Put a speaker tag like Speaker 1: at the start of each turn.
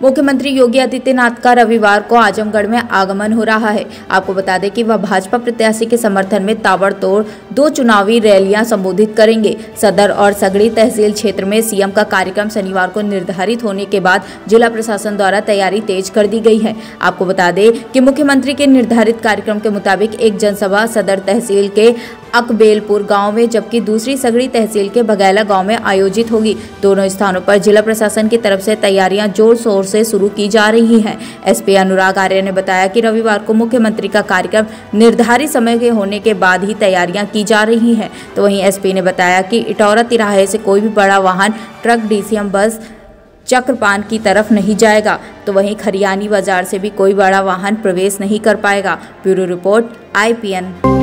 Speaker 1: मुख्यमंत्री योगी आदित्यनाथ का रविवार को आजमगढ़ में आगमन हो रहा है। आपको बता दें कि वह भाजपा प्रत्याशी के समर्थन में ताबड़तोड़ 2 चुनावी रैलियां संबोधित करेंगे। सदर और सगड़ी तहसील क्षेत्र में सीएम का कार्यक्रम शनिवार को निर्धारित होने के बाद जिला प्रशासन द्वारा तैयारी तेज कर दी गई है। आपको बता दें कि मुख्यमंत्री के निर्धारित कार्यक्रम के मुताबिक एक जनसभा सदर तहसील के अकबेलपुर गांव में, जबकि दूसरी सगड़ी तहसील के बघैला गांव में आयोजित होगी। दोनों स्थानों पर जिला प्रशासन की तरफ से तैयारियां जोर शोर से शुरू की जा रही हैं। एसपी अनुराग आर्य ने बताया कि रविवार को मुख्यमंत्री का कार्यक्रम निर्धारित समय के होने के बाद ही तैयारियां की जा रही हैं। तो वहीं एसपी ने बताया कि इटौरा तिराहे से कोई भी बड़ा वाहन, ट्रक, डीसीएम बस चक्रपान की तरफ नहीं जाएगा। तो वहीं खरियानी बाजार से भी कोई बड़ा वाहन प्रवेश नहीं कर पाएगा। Bureau report IPN।